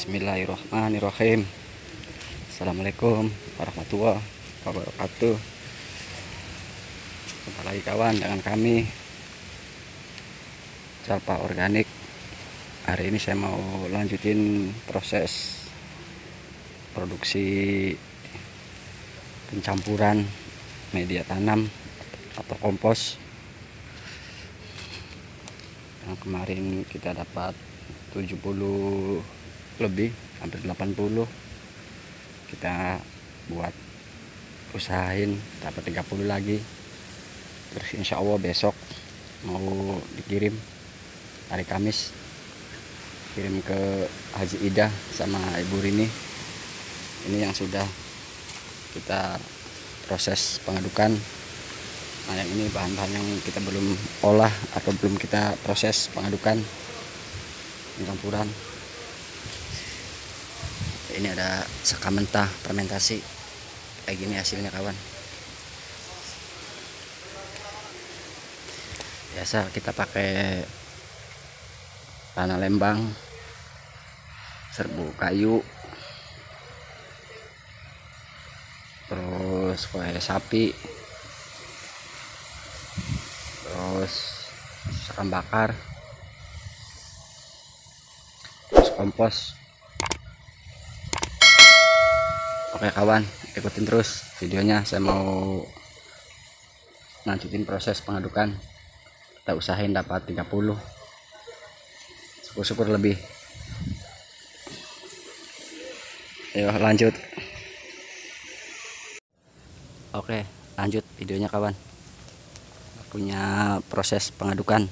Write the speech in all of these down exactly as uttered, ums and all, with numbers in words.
Bismillahirrahmanirrahim. Assalamualaikum warahmatullahi wabarakatuh. Jumpa lagi kawan dengan kami Jalpa Organik. Hari ini saya mau lanjutin proses produksi pencampuran media tanam atau kompos. Yang kemarin kita dapat tujuh puluh lebih, hampir delapan puluh. Kita buat usahain dapat tiga puluh lagi. Terus insya Allah besok mau dikirim hari Kamis, kirim ke Haji Ida sama Ibu Rini. Ini yang sudah kita proses pengadukan. Nah, yang ini bahan-bahan yang kita belum olah atau belum kita proses pengadukan pencampuran. Ini ada sekam mentah fermentasi, kayak gini hasilnya kawan. Biasa kita pakai tanah lembang, serbuk kayu, terus kue sapi, terus sekam bakar, terus kompos. Oke kawan, ikutin terus videonya. Saya mau lanjutin proses pengadukan. Kita usahain dapat tiga puluh, syukur-syukur lebih. Ayo lanjut. Oke, lanjut videonya kawan. Punya proses pengadukan.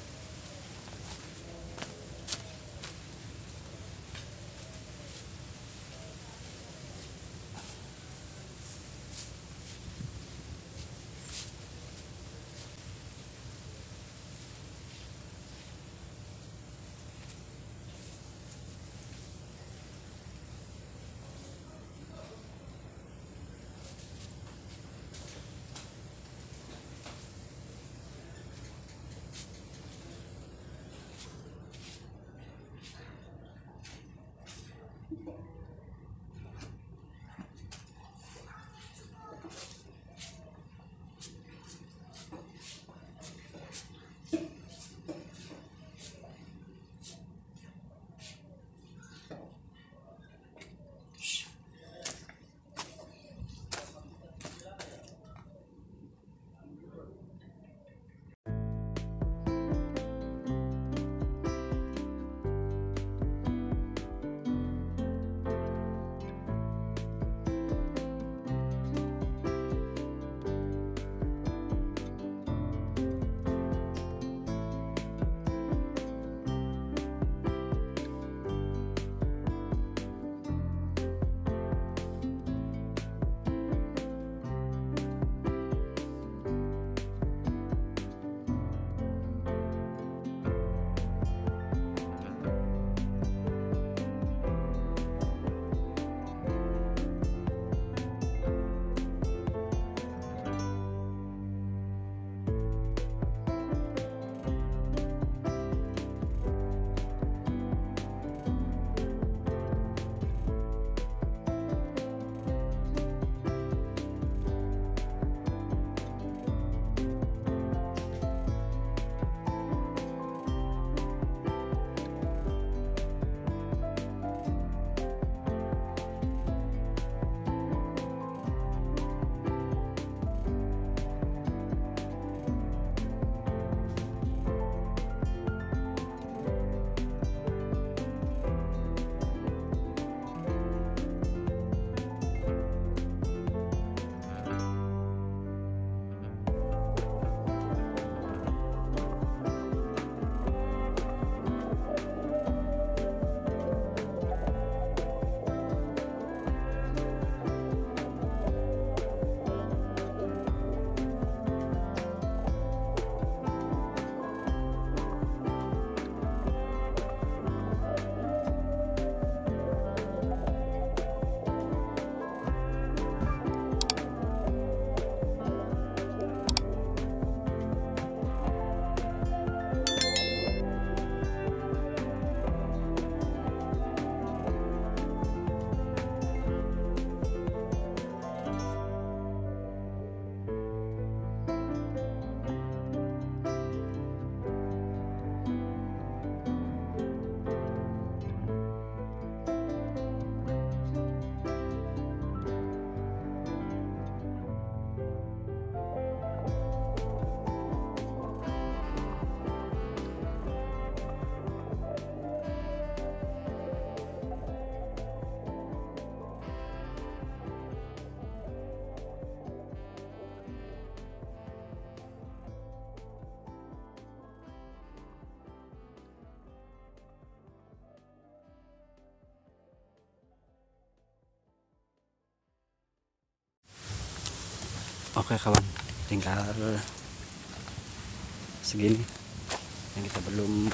Oke kawan, tinggal segini yang kita belum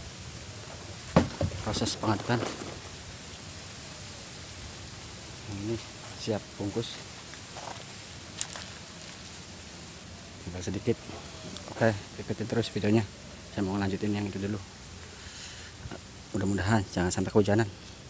proses pengadukan. Ini siap bungkus, tinggal sedikit. Oke, ikutin terus videonya, saya mau lanjutin yang itu dulu. Mudah-mudahan jangan sampai kehujanan.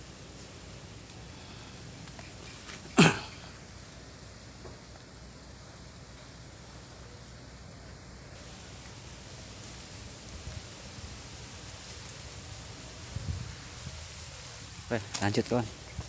Oke, lanjut kawan.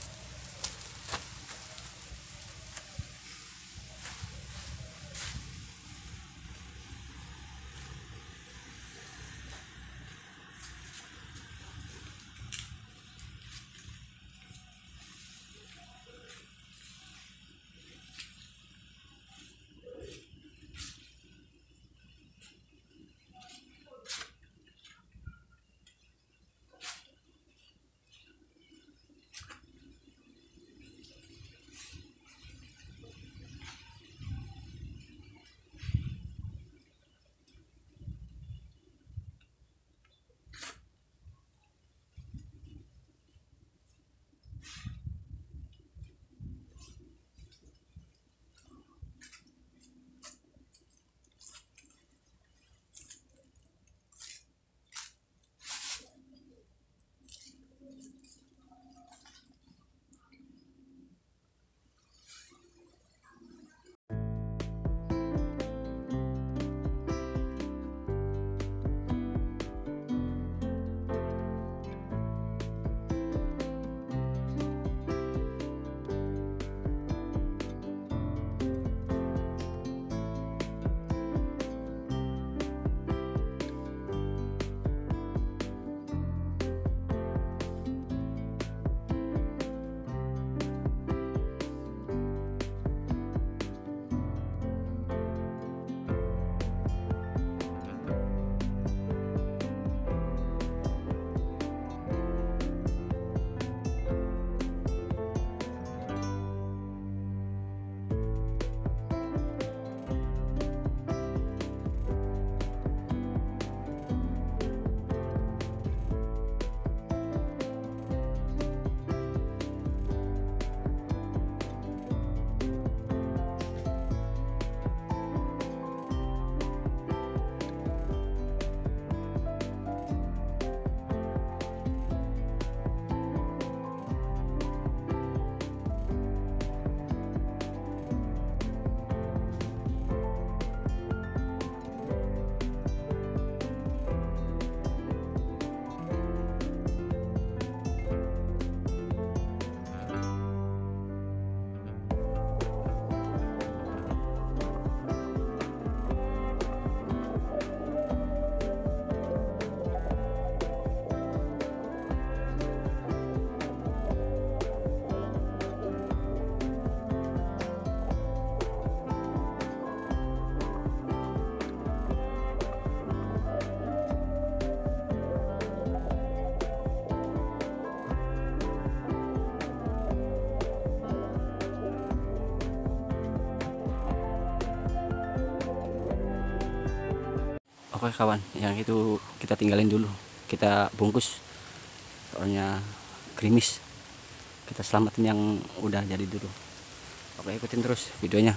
Oke kawan, yang itu kita tinggalin dulu, kita bungkus soalnya gerimis. Kita selamatin yang udah jadi dulu. Oke, ikutin terus videonya.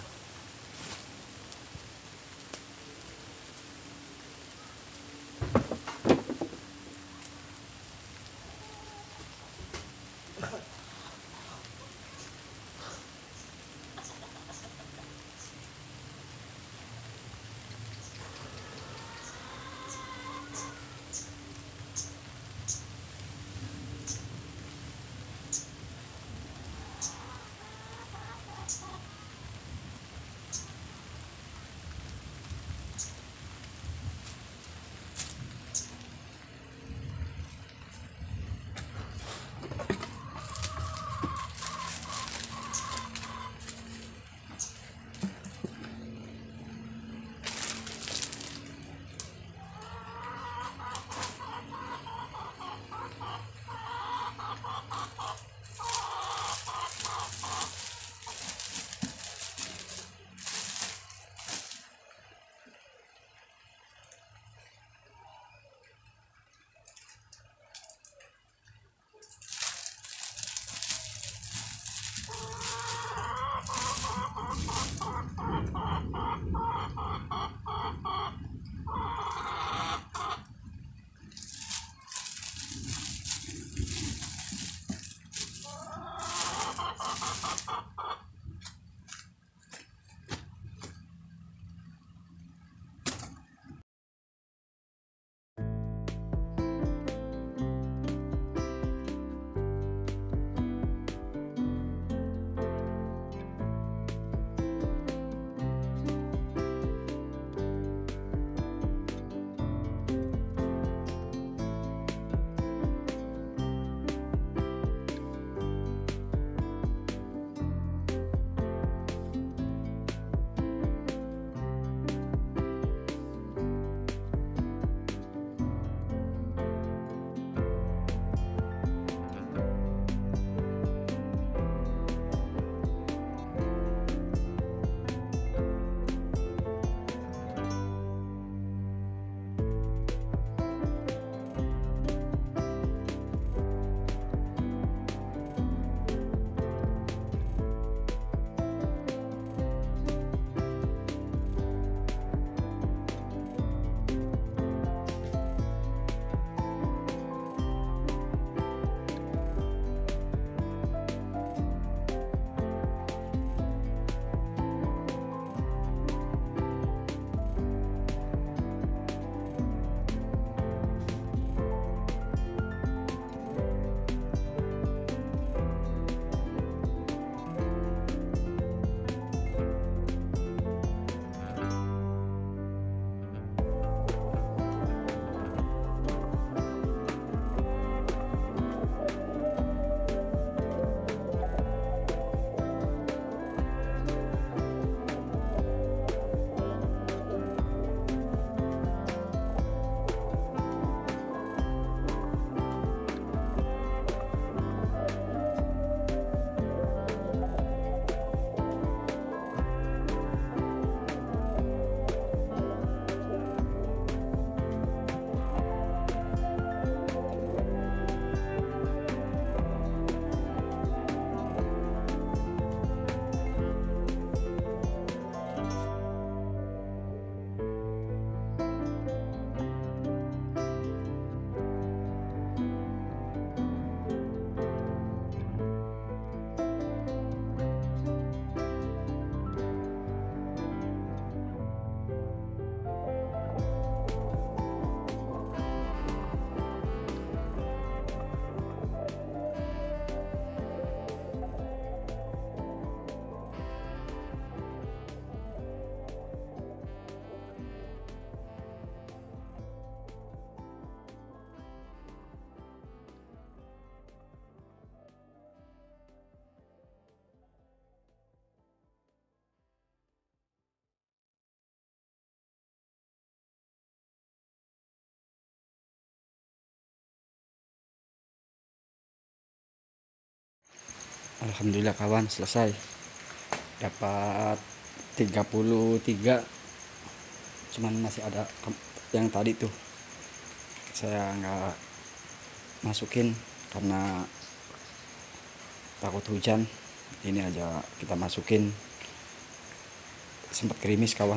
Alhamdulillah kawan, selesai. Dapat tiga puluh tiga. Cuman masih ada yang tadi tuh saya nggak masukin karena takut hujan. Ini aja kita masukin, sempat gerimis kawan.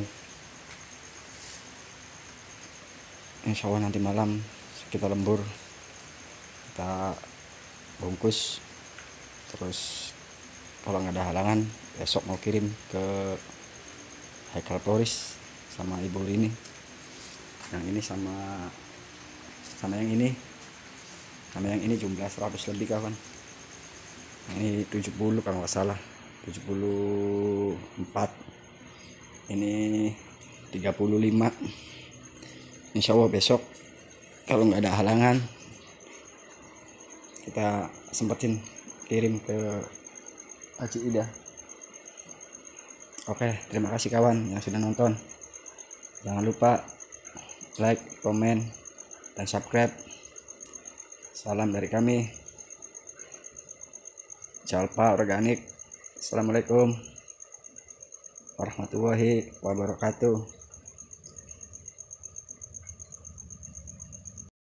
Insya Allah nanti malam kita lembur, kita bungkus, terus kalau nggak ada halangan besok mau kirim ke Haikal Floris sama Ibu Rini. Yang ini sama sama yang ini sama yang ini jumlah seratus lebih kawan. Ini tujuh puluh kalau nggak salah, tujuh puluh empat, ini tiga puluh lima. Insya Allah besok kalau nggak ada halangan kita sempetin kirim ke Haji Ida. Oke, terima kasih kawan yang sudah nonton. Jangan lupa like, komen, dan subscribe. Salam dari kami, Jalpa Organik. Assalamualaikum warahmatullahi wabarakatuh.